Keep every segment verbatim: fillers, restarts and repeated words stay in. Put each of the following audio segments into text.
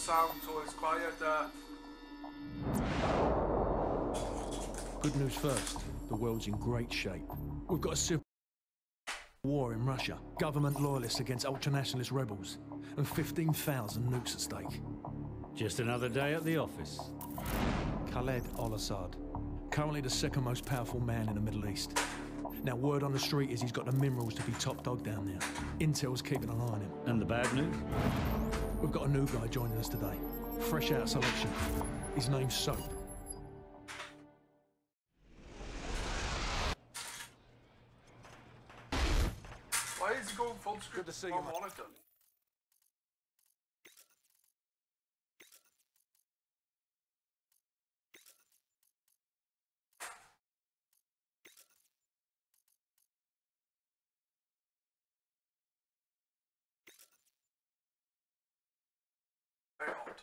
sound, so it's quiet there. Good news first. The world's in great shape. We've got a civil war in Russia, government loyalists against ultranationalist rebels, and fifteen thousand nukes at stake. Just another day at the office. Khaled al-Assad, currently the second most powerful man in the Middle East. Now, word on the street is he's got the minerals to be top dog down there. Intel's keeping an eye on him. And the bad news? We've got a new guy joining us today. Fresh out of selection. His name's Soap. Why is he going full screen? Good to see you, on mate. monitor? Very odd.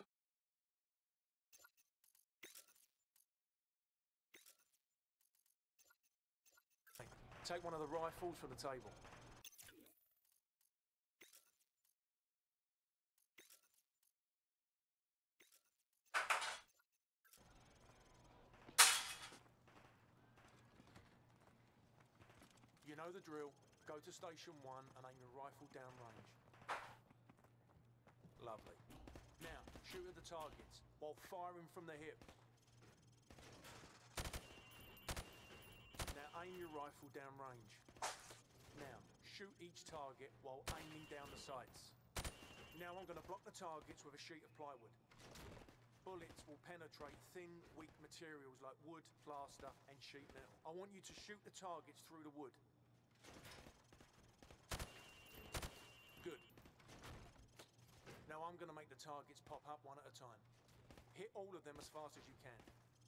Take one of the rifles from the table. You know the drill. Go to station one and aim your rifle down range. Lovely. Now, shoot at the targets while firing from the hip. Now aim your rifle down range. Now, shoot each target while aiming down the sights. Now I'm going to block the targets with a sheet of plywood. Bullets will penetrate thin, weak materials like wood, plaster and sheet metal. I want you to shoot the targets through the wood. Good. Now I'm going to make the targets pop up one at a time. Hit all of them as fast as you can.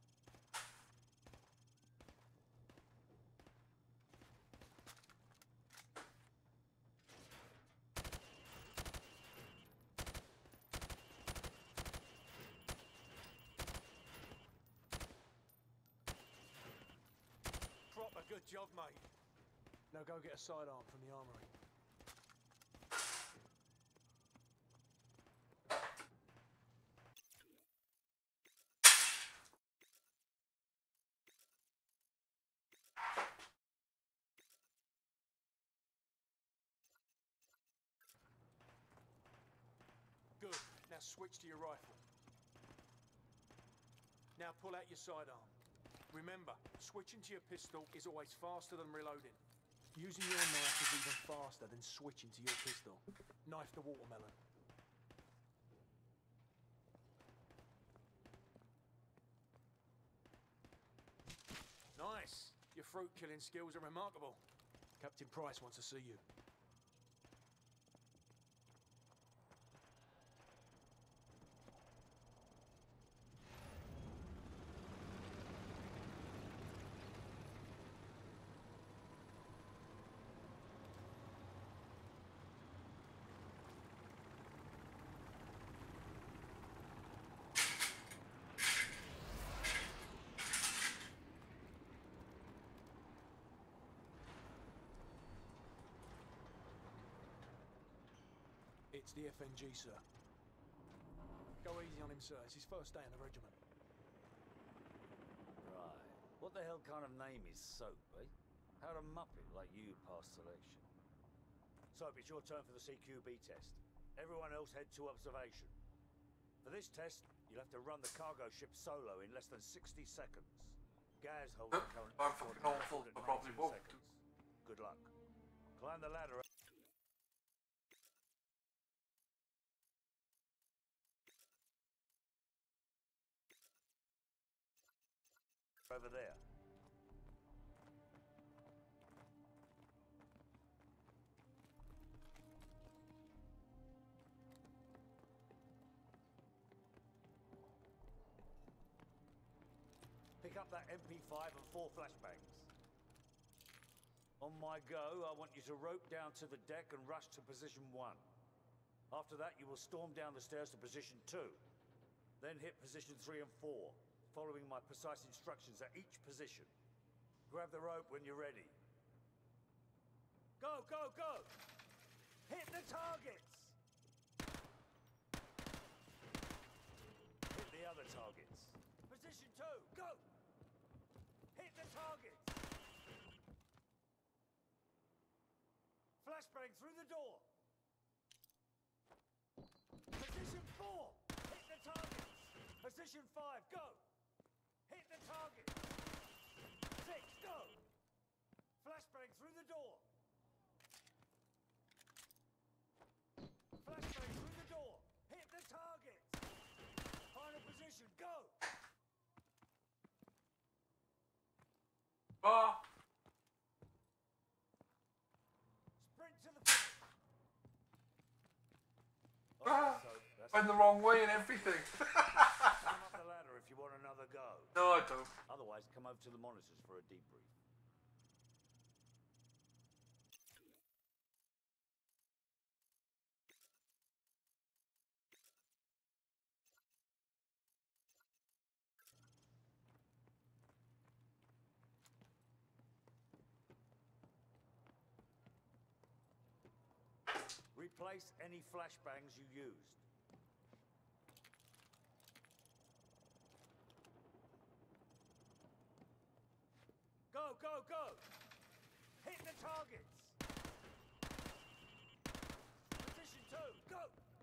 Proper good job, mate. Now go get a sidearm from the armory. Good. Now switch to your rifle. Now pull out your sidearm. Remember, switching to your pistol is always faster than reloading. Using your knife is even faster than switching to your pistol. Knife the watermelon. Nice! Your fruit killing skills are remarkable. Captain Price wants to see you. It's the F N G, sir. Go easy on him, sir. It's his first day in the regiment. Right. What the hell kind of name is Soap, eh? How'd a muppet like you pass selection? Soap, it's your turn for the C Q B test. Everyone else head to observation. For this test, you'll have to run the cargo ship solo in less than sixty seconds. Gaz holds the current I'm fucking awful, record at but probably nineteen won't. seconds. Good luck. Climb the ladder. Over there. Pick up that M P five and four flashbangs. On my go, I want you to rope down to the deck and rush to position one. After that, you will storm down the stairs to position two. Then hit position three and four, following my precise instructions at each position. Grab the rope when you're ready. Go, go, go! Hit the targets! Flashbang through the door. Position four. Hit the targets. Position five. Go. Hit the target. Six. Go. Flashbang through the door. Flashbang through the door. Hit the target. Final position. Go. Ah! Sprint to the finish. Ah! So that's Went the wrong way and everything. climb up the ladder if you want another go. No, I don't. Otherwise, come over to the monitors for a debrief. Replace any flashbangs you used. Go, go, go! Hit the targets! Position two, go!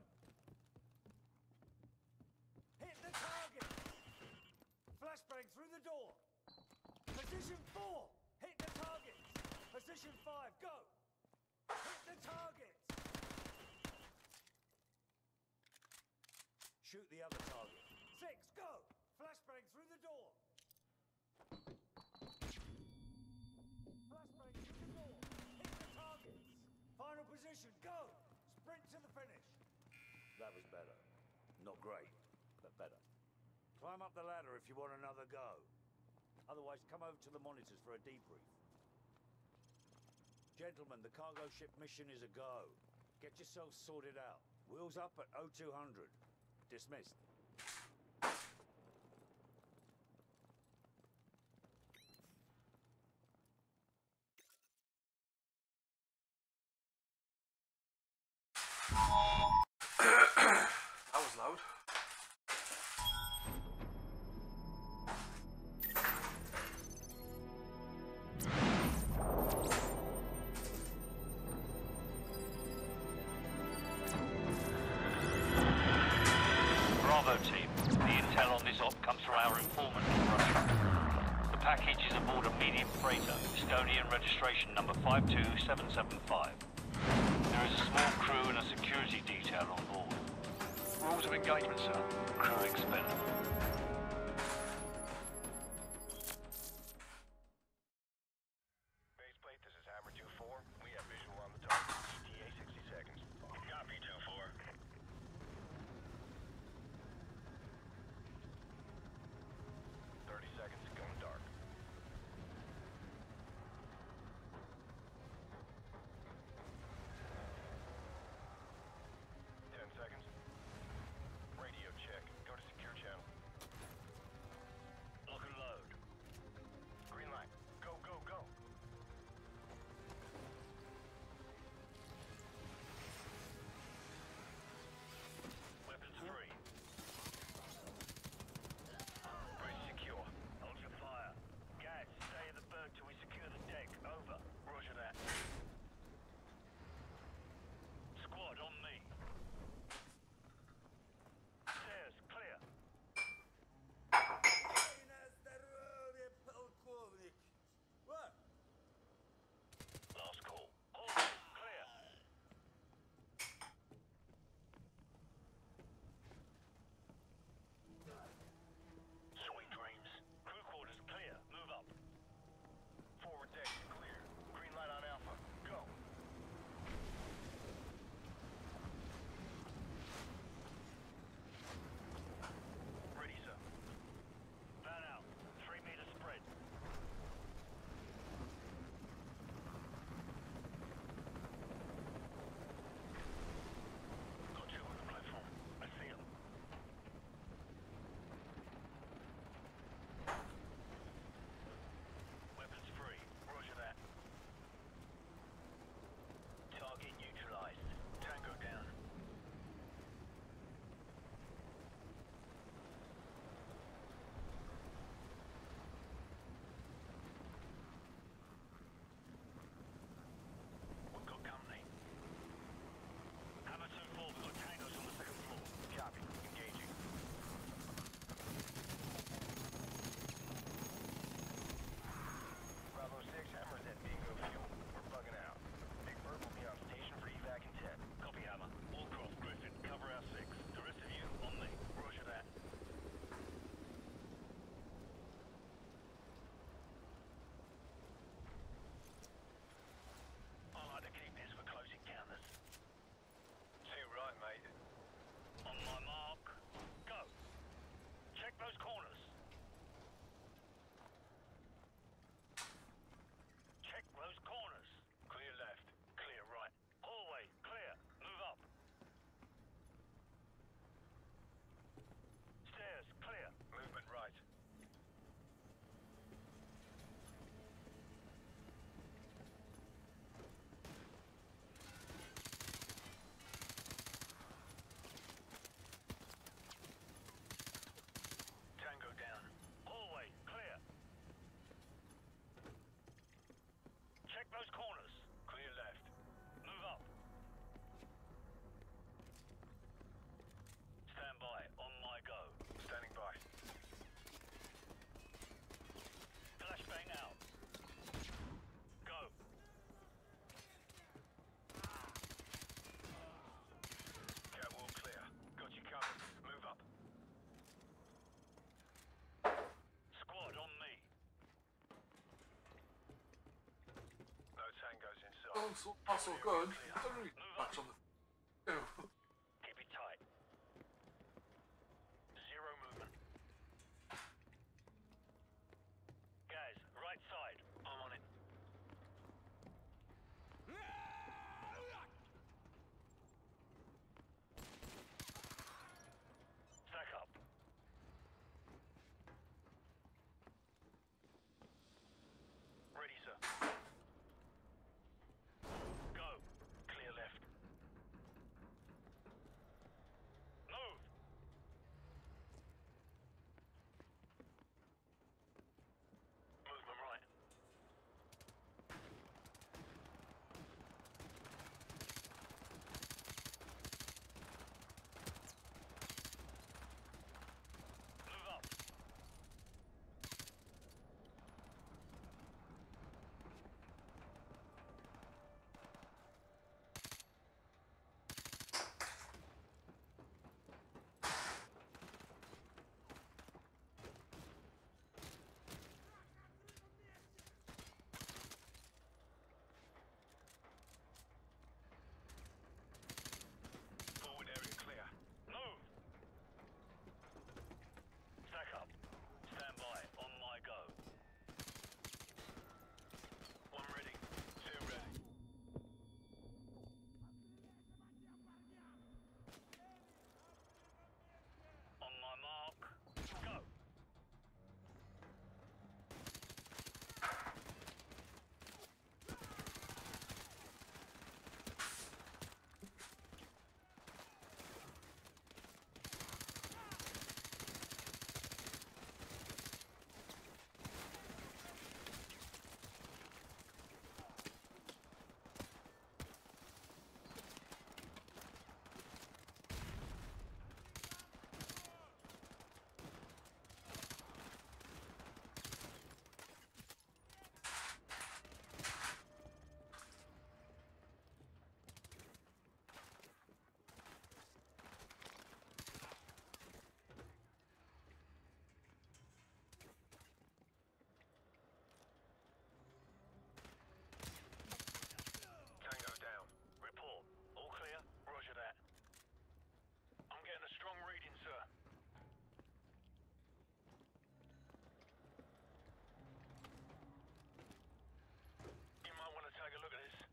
Hit the targets! Flashbang through the door! Position four! Hit the targets! Position five, go! Hit the targets! Shoot the other target. Six, go! Flashbang through the door! Flashbang through the door! Hit the targets! Final position, go! Sprint to the finish! That was better. Not great, but better. Climb up the ladder if you want another go. Otherwise, come over to the monitors for a debrief. Gentlemen, the cargo ship mission is a go. Get yourselves sorted out. Wheels up at oh two hundred. Dismissed. That was loud. Bravo team. The intel on this op comes from our informant in Russia. The package is aboard a medium freighter, Estonian registration number five two seven seven five. There is a small crew and a security detail on board. Rules of engagement, sir. Crew expendable. Baseplate, this is Hammer two four. We have visual on the target. E T A sixty seconds. Copy two four. thirty seconds, going dark. ten seconds. Radio check. Go to secure channel. so far so good. I don't really much on the. Ew. Keep it tight. Zero movement. Guys, right side. I'm on it. Stack up. Ready, sir. Go. Clear left. Move. Movement right. Move up. Forward area clear. Move. Stack up. Stand by. On my go. One ready. Two ready. On my mark. Go. Tango down. Report. All clear? Roger that. I'm getting a strong reading, sir. You might want to take a look at this.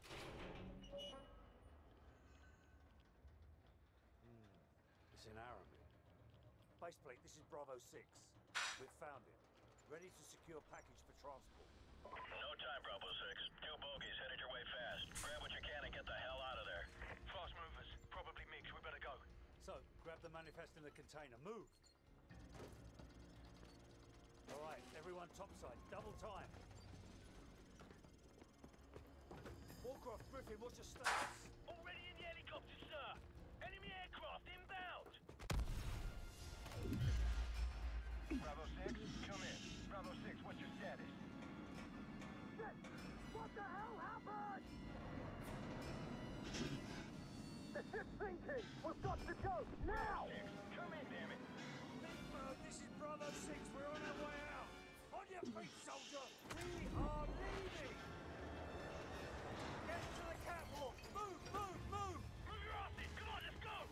It's in Arabic. Baseplate, this is Bravo six. We've found it. Ready to secure package for transport. No time, Bravo six. Two bogeys headed your way fast. Grab what you can and get the hell out of there. Fast movers. Probably mixed. We better go. So, grab the manifest in the container. Move! All right, everyone topside. Double time. Warcraft, Griffin, what's your status? Already in the helicopter, sir. Enemy aircraft inbound. Bravo six, come in. Bravo six, what's your status? What the hell happened? The ship's sinking. We've got to go now. Six, come in, damn it. Nemo, this is Bravo six. We're on our way out. On your feet, soldier. We are leaving. Get to the catwalk. Move, move, move. Move your asses. Come on, let's go.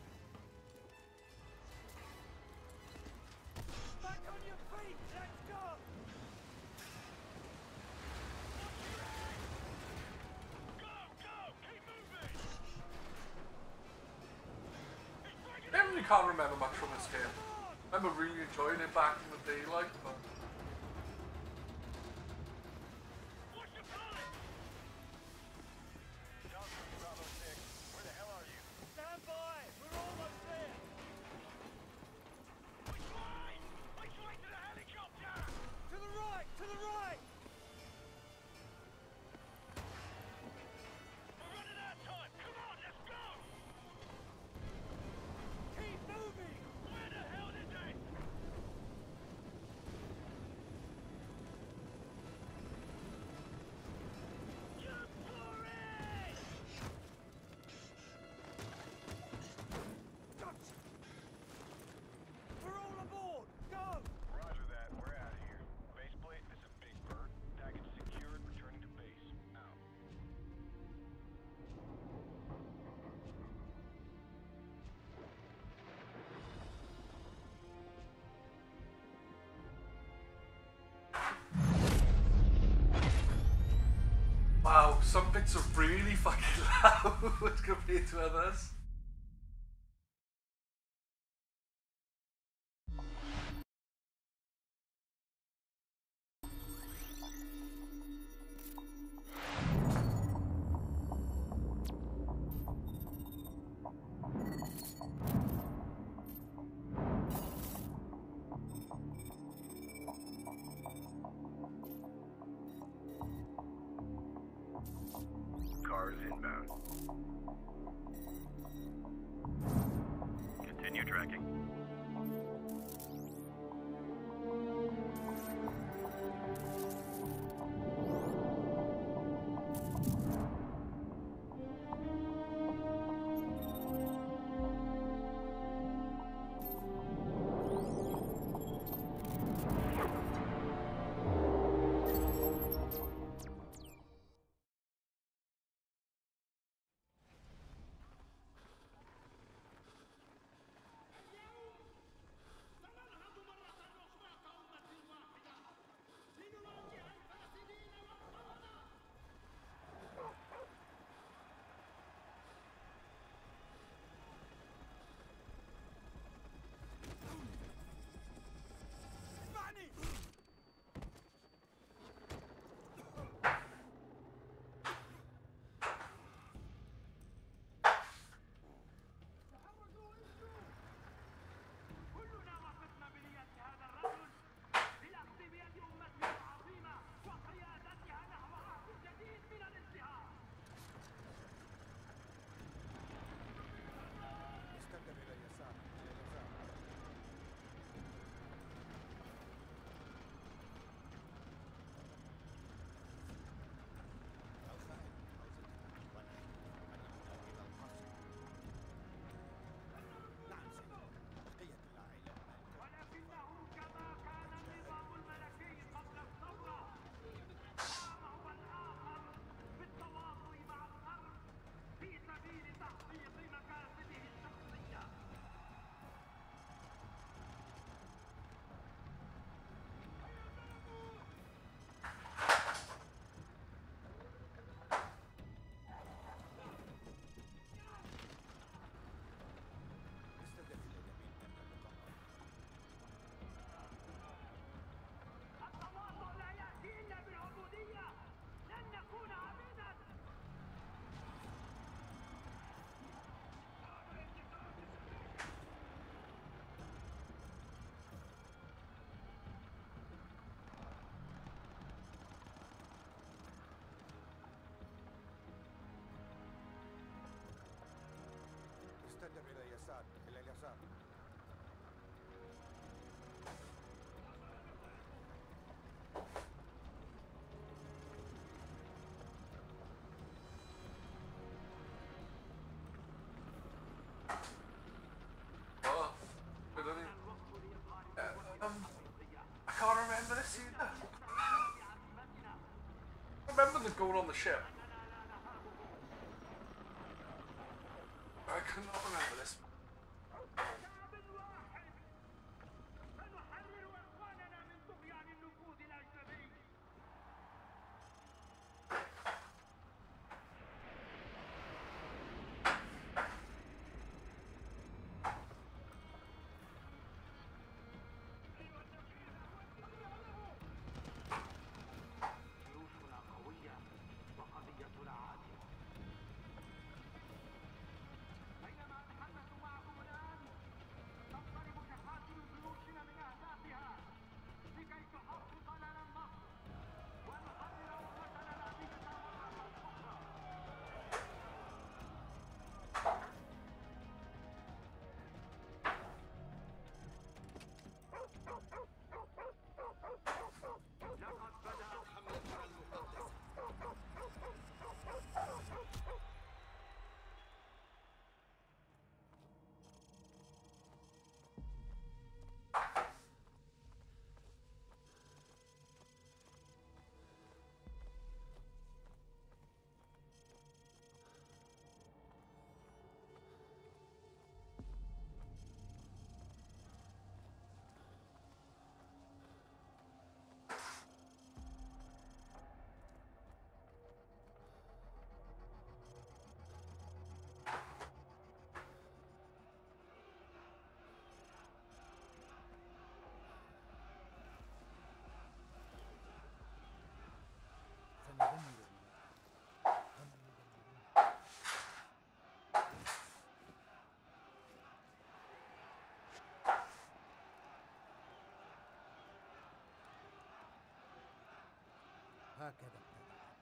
Back on your feet. Let's go. Go, go. Keep moving. He's breaking I really can't remember much from this game. I remember really enjoying it back in the day, like, but. Watch the pilot! Johnson, Bravo six, where the hell are you? Stand by. We're almost there. Which way? Which way to the helicopter? To the right. To the right. We're running out of time. Come on, let's go! Keep moving. Where the hell is it? some bits are really fucking loud compared to others. Cars inbound. Continue tracking. استلم إلى اليسار، إلى اليسار. Oh, good on you. Uh, um, I can't remember this either. I remember the goal on the ship. I cannot remember this. هكذا ابتدأ.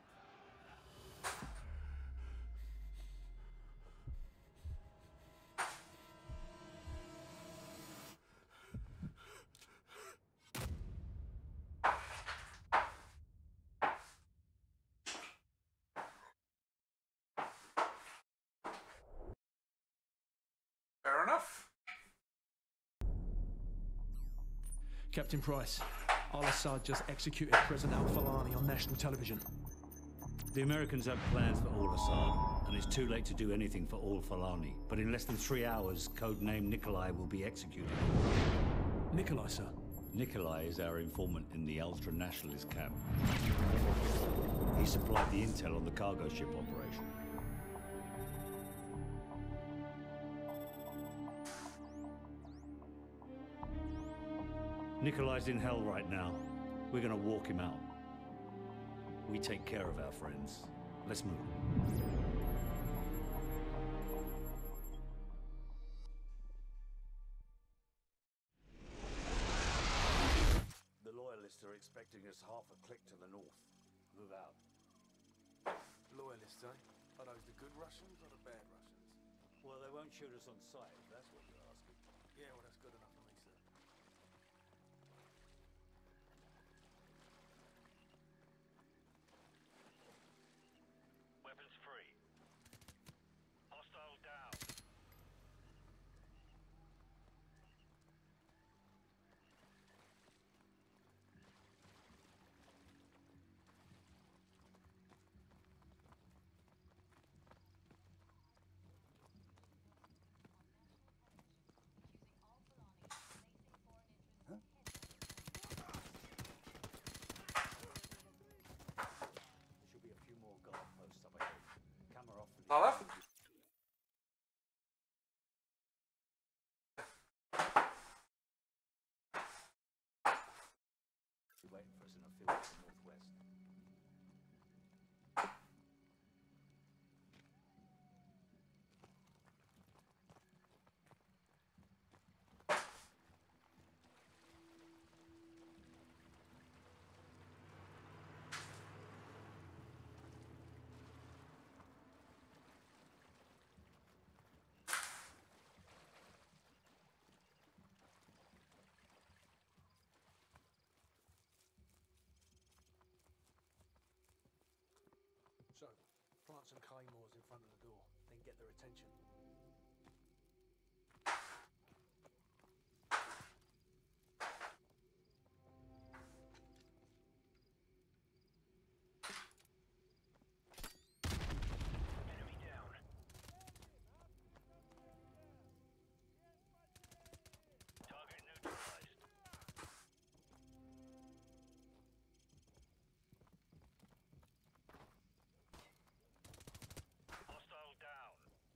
Fair enough. Captain Price, Al-Assad just executed President Al-Falani on national television. The Americans have plans for Al-Assad, and it's too late to do anything for Al-Falani. But in less than three hours, codename Nikolai will be executed. Nikolai, sir. Nikolai is our informant in the ultra-nationalist camp. He supplied the intel on the cargo ship operation. Nikolai's in hell right now. We're gonna walk him out. We take care of our friends. Let's move. The Loyalists are expecting us half a click to the north. Move out. Loyalists, eh? Are those the good Russians or the bad Russians? Well, they won't shoot us on sight, if that's what you're asking. Yeah, well, that's good enough for me, sir. Weapons free. Hostile down. There should be a few more guard posts up ahead. Camera off for the... Not left. Waiting for us in a field to the northwest. So, plant some claymores in front of the door, then get their attention. Enemy down. Target neutralized. Hostile down.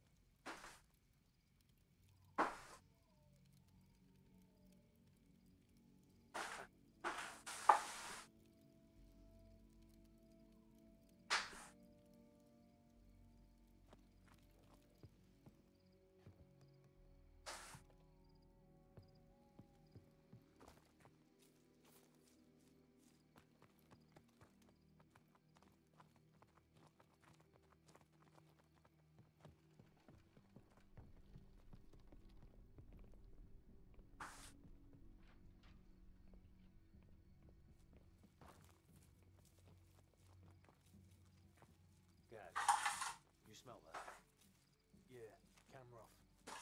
Gaz, you smell that? Yeah, camera off.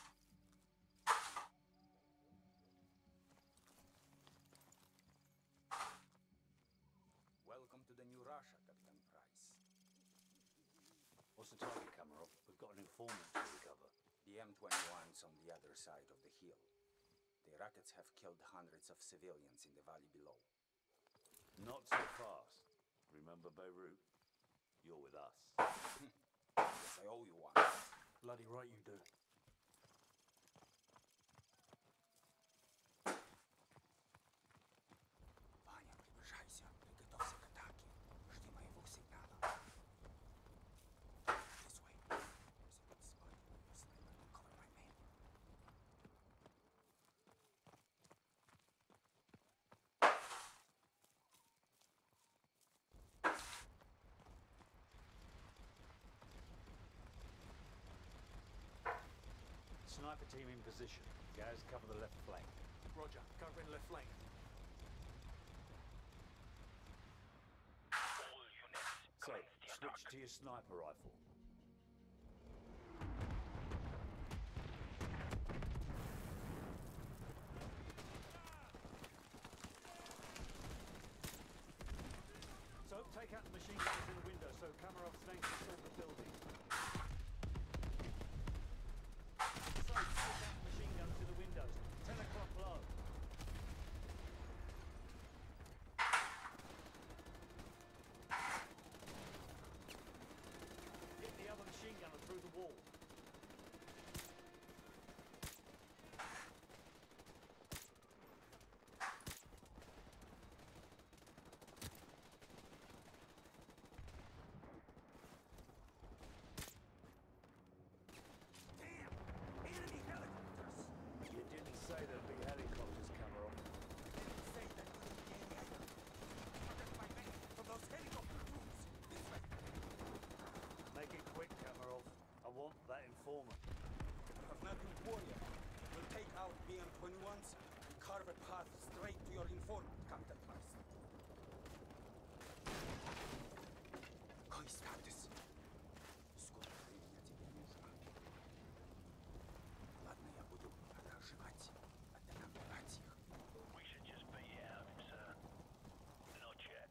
Welcome to the new Russia, Captain Price. What's the target, Kamarov? We've got an informant to recover. The M twenty-one's on the other side of the hill. The rockets have killed hundreds of civilians in the valley below. Not so fast. Remember Beirut? You're with us. Yes, I owe you one. Bloody right you do. Ваня, приближайся. Приготовься к атаке. Жди моего сигнала. This way. There's a good spot. Sniper will cover my man. sniper team in position. Guys, cover the left flank. Roger. Covering left flank. All units, So, commence the switch attack. to your sniper rifle. So, take out the machine guns in the window so Kamarov flanks the sort of building. So, take out the machine guns in the windows. Ten o'clock low. Hit the other machine gunner through the wall. You didn't say there'd be helicopters, Kamarov. Make it quick, Kamarov. I want that informant. Have nothing to worry about. We'll take out B M twenty-ones and carve a path straight to your informant, Captain Price. Какой статус? Скоро ты меня тебе не звать. Ладно, я буду отражать, а ты набирать их. We should just be out of him, sir. Not yet.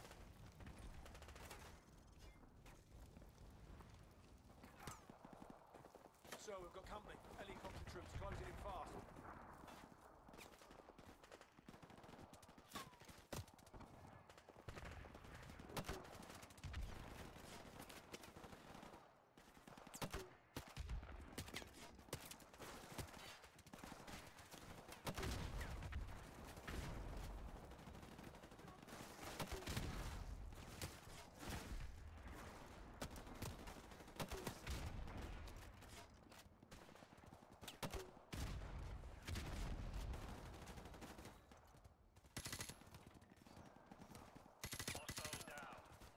So, we've got company. Helicopter troops closing in fast. Hostiles down.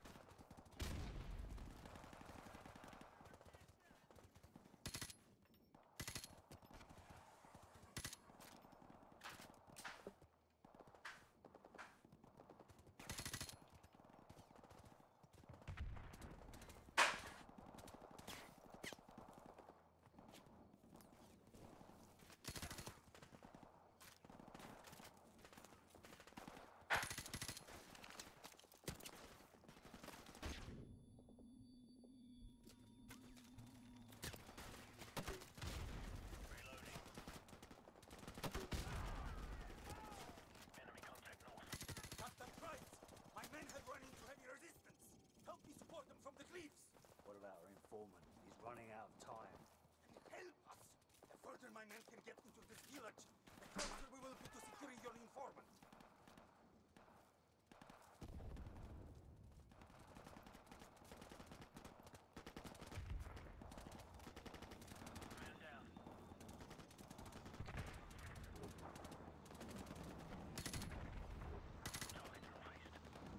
Reloading. Enemy contact north. Captain Price! My men have run into heavy resistance! Help me support them from the cliffs! What about our informant? He's running out of time. Help us! The further my men can get into this village, the closer we will be to securing your informant. Man down. Target northeast.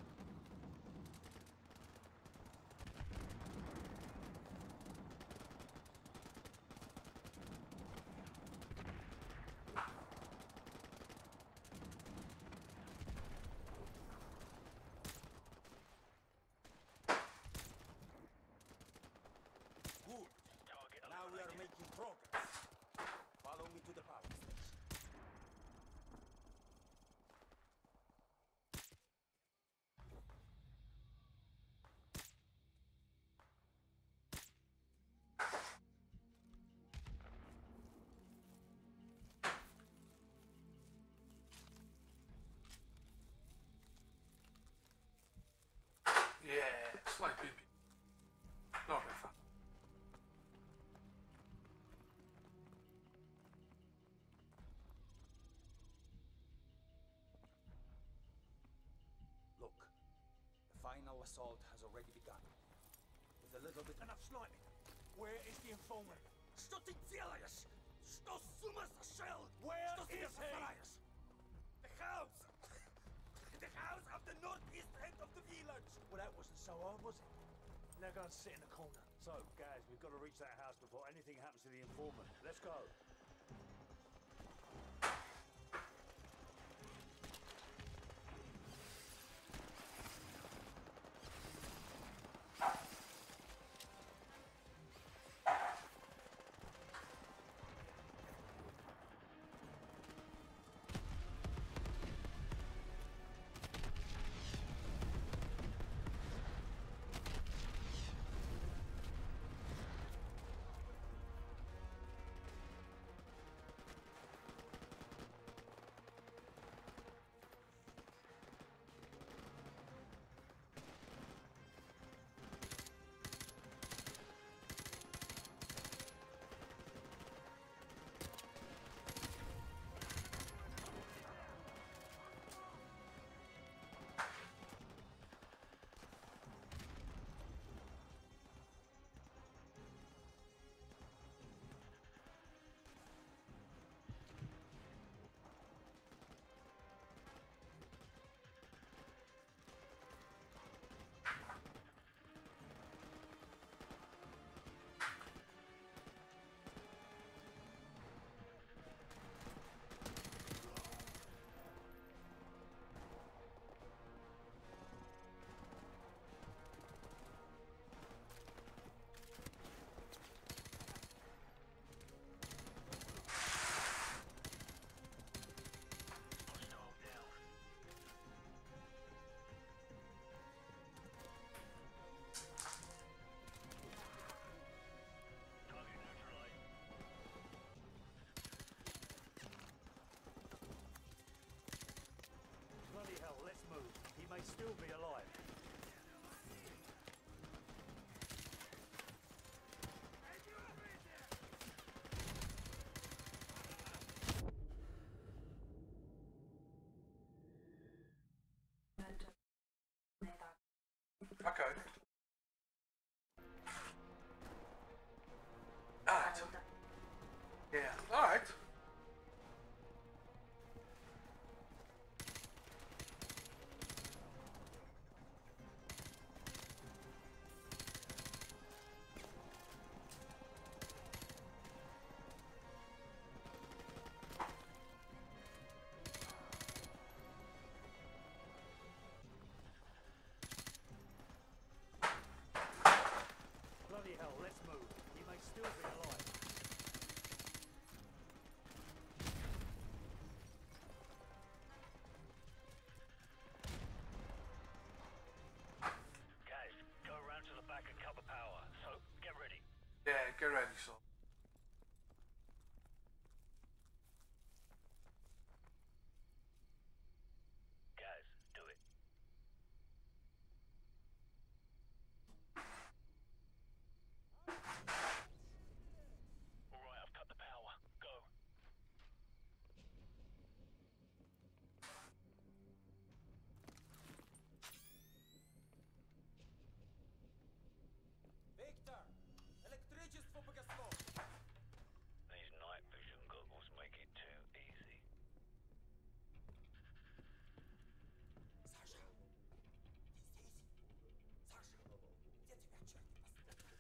Good. Target Now we are eliminated. making progress. Follow me to the power station. Yeah, slightly. Not very fun. Look, the final assault has already begun. With a little bit... Enough sniping. Where is the informant? Что ты делаешь? Что с ума сошел? Where Что себе is he? позволяешь? The house! The house of the northeast end of the village! Well, that wasn't so hard, was it? Now go and sit in the corner. So, guys, we've got to reach that house before anything happens to the informant. Let's go. Okay. Alright. Yeah, alright. Bloody hell, let's move. He may still be alive. Guys, go around to the back and cover power. So, get ready. Yeah, get ready, son. Guys, do it. Alright, I've cut the power. Go. Victor! Электричество погасло! These night vision goggles make it too easy. Саша! Ты здесь? Саша! Где тебя черт поставил?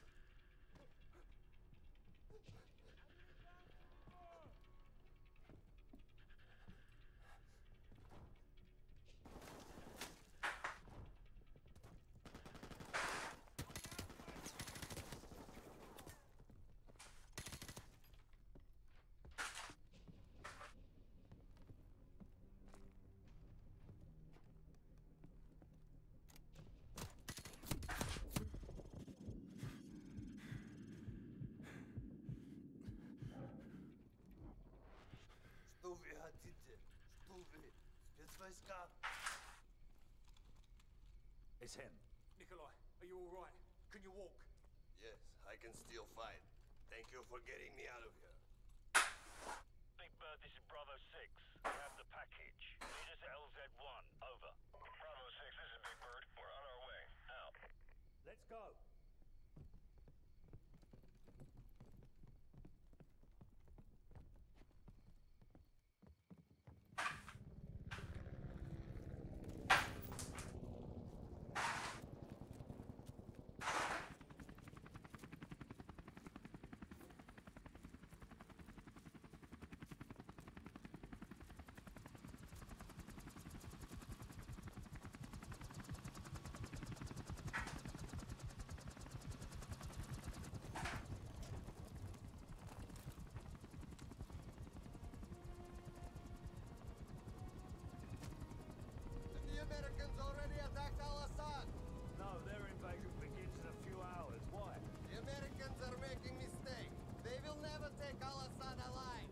Что вы хотите? Что вы? Спецвойска? It's him. Nikolai, are you all right? Can you walk? Yes, I can still fight. Thank you for getting me out of here. Big Bird, this is Bravo six. We have the package. Meet us at L Z one. Over. Bravo six, this is Big Bird. We're on our way. Out. Let's go. The Americans already attacked Al-Assad. No, their invasion begins in a few hours. Why? The Americans are making mistake. They will never take Al-Assad alive.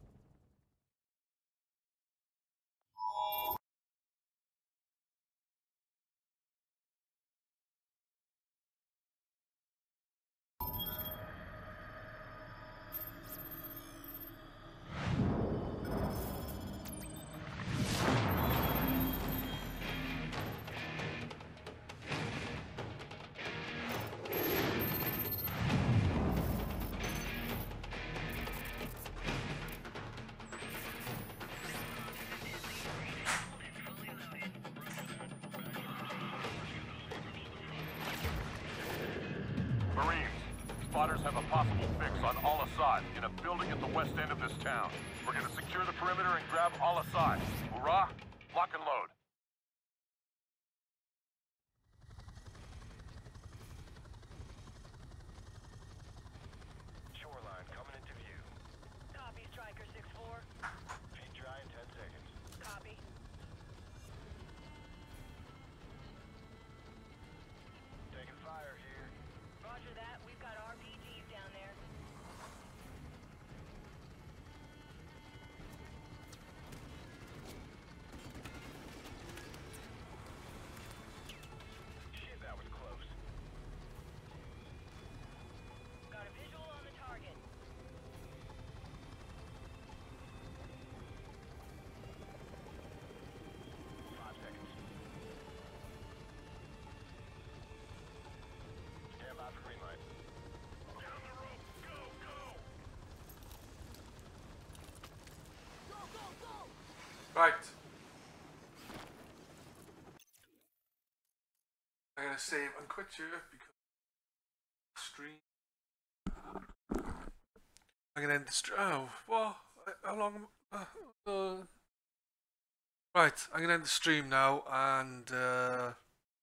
Marines, spotters have a possible fix on Al-Assad in a building at the west end of this town. We're gonna secure the perimeter and grab Al-Assad. Hoorah! Lock and load. Shoreline coming into view. Copy, Striker six four. Feet dry in ten seconds. Copy. Taking fire here. Roger that. We've got R P Gs down there. Right. I'm gonna save and quit here because stream. I'm gonna end the stream. Oh, what? How long? Uh, uh, right, I'm gonna end the stream now, and uh,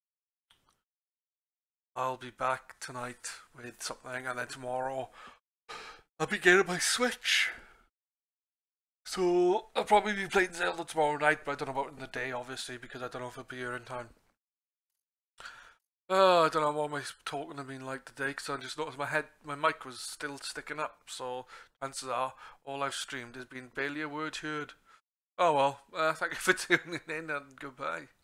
I'll be back tonight with something, and then tomorrow I'll be getting my Switch. So I'll probably be playing Zelda tomorrow night, but I don't know about in the day, obviously, because I don't know if it'll be here in time. Oh, I don't know what my talking have been like today, because I just noticed my head, my mic was still sticking up, so chances are all I've streamed has been barely a word heard. Oh well, uh, thank you for tuning in, and goodbye.